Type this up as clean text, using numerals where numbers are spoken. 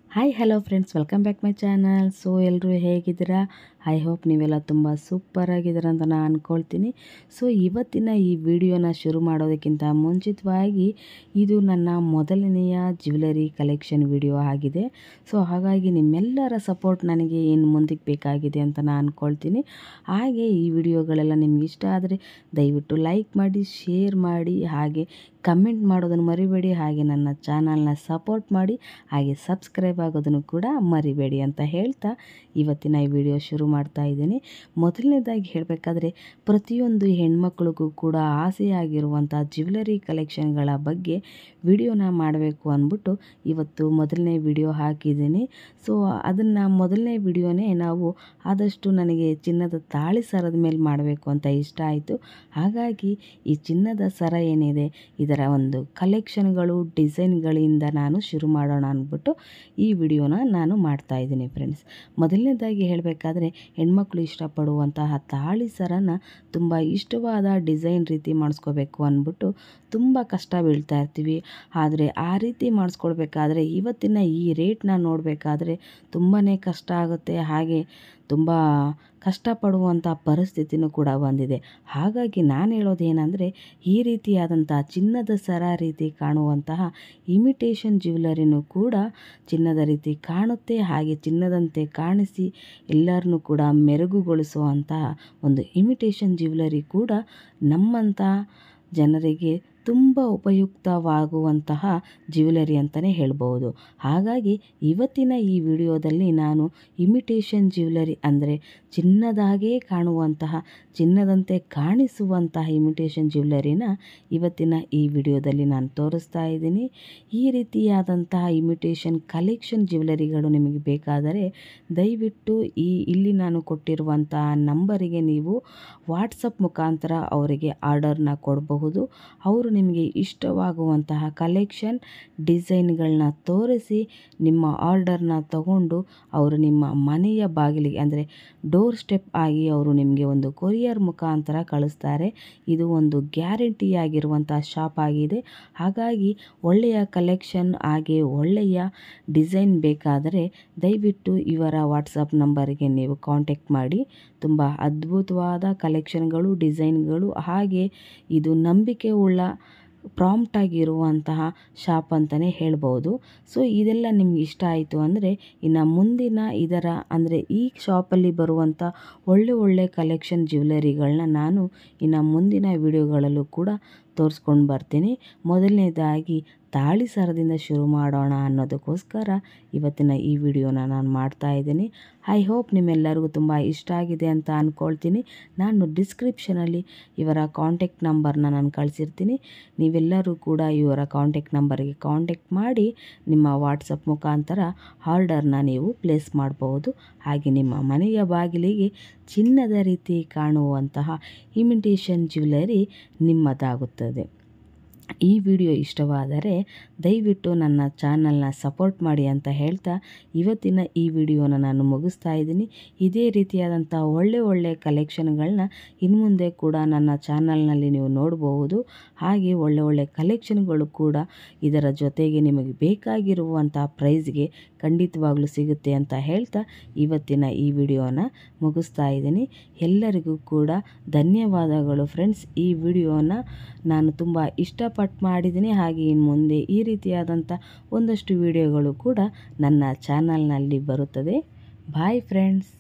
Hi hello friends, welcome back my channel. So ಎಲ್ಲರೂ ಹೇಗಿದ್ದೀರಾ? I hope ನೀವೆಲ್ಲ ತುಂಬ ಸೂಪರಾಗಿದ್ದೀರ ಅಂತ ನಾನು ಅಂದ್ಕೊಳ್ತೀನಿ. ಸೊ ಇವತ್ತಿನ ಈ ವಿಡಿಯೋನ ಶುರು ಮಾಡೋದಕ್ಕಿಂತ ಮುಂಚಿತವಾಗಿ ಇದು ನನ್ನ ಮೊದಲನೆಯ ಜ್ಯುವೆಲರಿ ಕಲೆಕ್ಷನ್ ವಿಡಿಯೋ ಆಗಿದೆ. ಸೊ ಹಾಗಾಗಿ ನಿಮ್ಮೆಲ್ಲರ ಸಪೋರ್ಟ್ ನನಗೆ ಇನ್ನು ಮುಂದಕ್ಕೆ ಬೇಕಾಗಿದೆ ಅಂತ ನಾನು ಅಂದ್ಕೊಳ್ತೀನಿ. ಹಾಗೆ ಈ ವಿಡಿಯೋಗಳೆಲ್ಲ ನಿಮ್ಗೆ ಇಷ್ಟ ಆದರೆ ದಯವಿಟ್ಟು ಲೈಕ್ ಮಾಡಿ, ಶೇರ್ ಮಾಡಿ, ಹಾಗೆ ಕಮೆಂಟ್ ಮಾಡೋದನ್ನು ಮರಿಬೇಡಿ. ಹಾಗೆ ನನ್ನ ಚಾನಲ್ನ ಸಪೋರ್ಟ್ ಮಾಡಿ, ಹಾಗೆ ಸಬ್ಸ್ಕ್ರೈಬ್ ಆಗೋದನ್ನು ಕೂಡ ಮರಿಬೇಡಿ ಅಂತ ಹೇಳ್ತಾ ಇವತ್ತಿನ ಈ ವಿಡಿಯೋ ಶುರು ಮಾಡ್ತಾ ಇದ್ದೀನಿ. ಮೊದಲನೇದಾಗಿ ಹೇಳಬೇಕಾದ್ರೆ ಪ್ರತಿಯೊಂದು ಹೆಣ್ಮಕ್ಳಿಗೂ ಕೂಡ ಆಸೆಯಾಗಿರುವಂಥ ಜ್ಯುವೆಲರಿ ಕಲೆಕ್ಷನ್ಗಳ ಬಗ್ಗೆ ವಿಡಿಯೋನ ಮಾಡಬೇಕು ಅಂದ್ಬಿಟ್ಟು ಇವತ್ತು ಮೊದಲನೇ ವಿಡಿಯೋ ಹಾಕಿದ್ದೀನಿ. ಸೊ ಅದನ್ನು ಮೊದಲನೇ ವಿಡಿಯೋನೇ ನಾವು ಆದಷ್ಟು ನನಗೆ ಚಿನ್ನದ ತಾಳಿ ಸರದ ಮೇಲೆ ಮಾಡಬೇಕು ಅಂತ ಇಷ್ಟ ಆಯಿತು. ಹಾಗಾಗಿ ಈ ಚಿನ್ನದ ಸರ ಏನಿದೆ ಇದರ ಒಂದು ಕಲೆಕ್ಷನ್ಗಳು, ಡಿಸೈನ್ಗಳಿಂದ ನಾನು ಶುರು ಮಾಡೋಣ ಅಂದ್ಬಿಟ್ಟು ಈ ವಿಡಿಯೋನ ನಾನು ಮಾಡ್ತಾ ಇದ್ದೀನಿ ಫ್ರೆಂಡ್ಸ್. ಮೊದಲನೇದಾಗಿ ಹೇಳಬೇಕಾದ್ರೆ ಹೆಣ್ಮಕ್ಳು ಇಷ್ಟಪಡುವಂತಹ ತಾಳಿ ಸರನ ತುಂಬ ಇಷ್ಟವಾದ ಡಿಸೈನ್ ರೀತಿ ಮಾಡಿಸ್ಕೋಬೇಕು ಅಂದ್ಬಿಟ್ಟು ತುಂಬ ಕಷ್ಟ ಬೀಳ್ತಾ ಇರ್ತೀವಿ. ಆದರೆ ಆ ರೀತಿ ಮಾಡಿಸ್ಕೊಳ್ಬೇಕಾದ್ರೆ ಇವತ್ತಿನ ಈ ರೇಟ್ನ ನೋಡಬೇಕಾದ್ರೆ ತುಂಬಾ ಕಷ್ಟ ಆಗುತ್ತೆ. ಹಾಗೆ ತುಂಬ ಕಷ್ಟಪಡುವಂಥ ಪರಿಸ್ಥಿತಿನೂ ಕೂಡ ಬಂದಿದೆ. ಹಾಗಾಗಿ ನಾನು ಹೇಳೋದೇನೆಂದರೆ, ಈ ರೀತಿಯಾದಂಥ ಚಿನ್ನದ ಸರ ರೀತಿ ಕಾಣುವಂತಹ ಇಮಿಟೇಷನ್ ಜ್ಯುವೆಲರಿನೂ ಕೂಡ ಚಿನ್ನದ ರೀತಿ ಕಾಣುತ್ತೆ. ಹಾಗೆ ಚಿನ್ನದಂತೆ ಕಾಣಿಸಿ ಎಲ್ಲರನ್ನೂ ಕೂಡ ಮೆರುಗುಗೊಳಿಸುವಂತಹ ಒಂದು ಇಮಿಟೇಷನ್ ಜ್ಯುವೆಲರಿ ಕೂಡ ನಮ್ಮಂಥ ಜನರಿಗೆ ತುಂಬ ಉಪಯುಕ್ತವಾಗುವಂತಹ ಜ್ಯುವೆಲರಿ ಅಂತಲೇ ಹೇಳ್ಬೋದು. ಹಾಗಾಗಿ ಇವತ್ತಿನ ಈ ವಿಡಿಯೋದಲ್ಲಿ ನಾನು ಇಮಿಟೇಷನ್ ಜ್ಯುವೆಲರಿ ಅಂದರೆ ಚಿನ್ನದಾಗೇ ಕಾಣುವಂತಹ, ಚಿನ್ನದಂತೆ ಕಾಣಿಸುವಂತಹ ಇಮಿಟೇಷನ್ ಜ್ಯುವೆಲರಿನ ಇವತ್ತಿನ ಈ ವಿಡಿಯೋದಲ್ಲಿ ನಾನು ತೋರಿಸ್ತಾ ಇದ್ದೀನಿ. ಈ ರೀತಿಯಾದಂತಹ ಇಮಿಟೇಷನ್ ಕಲೆಕ್ಷನ್ ಜ್ಯುವೆಲರಿಗಳು ನಿಮಗೆ ಬೇಕಾದರೆ ದಯವಿಟ್ಟು ಇಲ್ಲಿ ನಾನು ಕೊಟ್ಟಿರುವಂತಹ ನಂಬರಿಗೆ ನೀವು ವಾಟ್ಸಪ್ ಮುಖಾಂತರ ಅವರಿಗೆ ಆರ್ಡರ್ನ ಕೊಡಬಹುದು. ಅವರು ನಿಮಗೆ ಇಷ್ಟವಾಗುವಂತಹ ಕಲೆಕ್ಷನ್ ಡಿಸೈನ್ಗಳನ್ನ ತೋರಿಸಿ ನಿಮ್ಮ ಆರ್ಡರ್ನ ತಗೊಂಡು ಅವರು ನಿಮ್ಮ ಮನೆಯ ಬಾಗಿಲಿಗೆ ಅಂದರೆ ಡೋರ್ ಸ್ಟೆಪ್ ಆಗಿ ಅವರು ನಿಮಗೆ ಒಂದು ಕೊರಿಯರ್ ಮುಖಾಂತರ ಕಳಿಸ್ತಾರೆ. ಇದು ಒಂದು ಗ್ಯಾರಂಟಿಯಾಗಿರುವಂಥ ಶಾಪ್ ಆಗಿದೆ. ಹಾಗಾಗಿ ಒಳ್ಳೆಯ ಕಲೆಕ್ಷನ್ ಹಾಗೆ ಒಳ್ಳೆಯ ಡಿಸೈನ್ ಬೇಕಾದರೆ ದಯವಿಟ್ಟು ಇವರ ವಾಟ್ಸಪ್ ನಂಬರಿಗೆ ನೀವು ಕಾಂಟ್ಯಾಕ್ಟ್ ಮಾಡಿ. ತುಂಬ ಅದ್ಭುತವಾದ ಕಲೆಕ್ಷನ್ಗಳು, ಡಿಸೈನ್ಗಳು, ಹಾಗೆ ಇದು ನಂಬಿಕೆ ಉಳ್ಳ ಪ್ರಾಂಪ್ಟ್ ಆಗಿರುವಂತಹ ಶಾಪ್ ಅಂತಲೇ ಹೇಳ್ಬೋದು. ಸೊ ಇದೆಲ್ಲ ನಿಮ್ಗೆ ಇಷ್ಟ ಆಯಿತು ಅಂದರೆ ಇನ್ನು ಮುಂದಿನ ಇದರ ಅಂದರೆ ಈ ಶಾಪಲ್ಲಿ ಬರುವಂಥ ಒಳ್ಳೆ ಕಲೆಕ್ಷನ್ ಜ್ಯುವೆಲರಿಗಳನ್ನ ನಾನು ಇನ್ನು ಮುಂದಿನ ವಿಡಿಯೋಗಳಲ್ಲೂ ಕೂಡ ತೋರಿಸ್ಕೊಂಡು ಬರ್ತೀನಿ. ಮೊದಲನೇದಾಗಿ ತಾಳಿ ಸರದಿಂದ ಶುರು ಮಾಡೋಣ ಅನ್ನೋದಕ್ಕೋಸ್ಕರ ಇವತ್ತಿನ ಈ ವಿಡಿಯೋನ ನಾನು ಮಾಡ್ತಾ ಇದ್ದೀನಿ. ಐ ಹೋಪ್ ನಿಮ್ಮೆಲ್ಲರಿಗೂ ತುಂಬ ಇಷ್ಟ ಆಗಿದೆ ಅಂತ ಅಂದ್ಕೊಳ್ತೀನಿ. ನಾನು ಡಿಸ್ಕ್ರಿಪ್ಷನಲ್ಲಿ ಇವರ ಕಾಂಟ್ಯಾಕ್ಟ್ ನಂಬರ್ನ ನಾನು ಕಳಿಸಿರ್ತೀನಿ. ನೀವೆಲ್ಲರೂ ಕೂಡ ಇವರ ಕಾಂಟ್ಯಾಕ್ಟ್ ನಂಬರಿಗೆ ಕಾಂಟ್ಯಾಕ್ಟ್ ಮಾಡಿ ನಿಮ್ಮ ವಾಟ್ಸಪ್ ಮುಖಾಂತರ ಆರ್ಡರ್ನ ನೀವು ಪ್ಲೇಸ್ ಮಾಡಬಹುದು. ಹಾಗೆ ನಿಮ್ಮ ಮನೆಯ ಬಾಗಿಲಿಗೆ ಚಿನ್ನದ ರೀತಿ ಕಾಣುವಂತಹ ಇಮಿಟೇಷನ್ ಜ್ಯುವೆಲರಿ ನಿಮ್ಮದಾಗುತ್ತದೆ. ಈ ವಿಡಿಯೋ ಇಷ್ಟವಾದರೆ ದಯವಿಟ್ಟು ನನ್ನ ಚಾನಲ್ನ ಸಪೋರ್ಟ್ ಮಾಡಿ ಅಂತ ಹೇಳ್ತಾ ಇವತ್ತಿನ ಈ ವಿಡಿಯೋನ ನಾನು ಮುಗಿಸ್ತಾ ಇದ್ದೀನಿ. ಇದೇ ರೀತಿಯಾದಂಥ ಒಳ್ಳೆ ಕಲೆಕ್ಷನ್ಗಳನ್ನ ಇನ್ನು ಮುಂದೆ ಕೂಡ ನನ್ನ ಚಾನಲ್ನಲ್ಲಿ ನೀವು ನೋಡಬಹುದು. ಹಾಗೆ ಒಳ್ಳೆ ಕಲೆಕ್ಷನ್ಗಳು ಕೂಡ ಇದರ ಜೊತೆಗೆ ನಿಮಗೆ ಬೇಕಾಗಿರುವಂಥ ಪ್ರೈಸ್ಗೆ ಖಂಡಿತವಾಗ್ಲೂ ಸಿಗುತ್ತೆ ಅಂತ ಹೇಳ್ತಾ ಇವತ್ತಿನ ಈ ವಿಡಿಯೋನ ಮುಗಿಸ್ತಾ ಇದ್ದೀನಿ. ಎಲ್ಲರಿಗೂ ಕೂಡ ಧನ್ಯವಾದಗಳು ಫ್ರೆಂಡ್ಸ್. ಈ ವಿಡಿಯೋನ ನಾನು ತುಂಬ ಇಷ್ಟಪಟ್ಟು ಮಾಡಿದ್ದೀನಿ. ಹಾಗೆ ಇನ್ನು ಮುಂದೆ ಈ ರೀತಿಯಾದಂಥ ಒಂದಷ್ಟು ವಿಡಿಯೋಗಳು ಕೂಡ ನನ್ನ ಚಾನಲ್ನಲ್ಲಿ ಬರುತ್ತದೆ. Bye friends.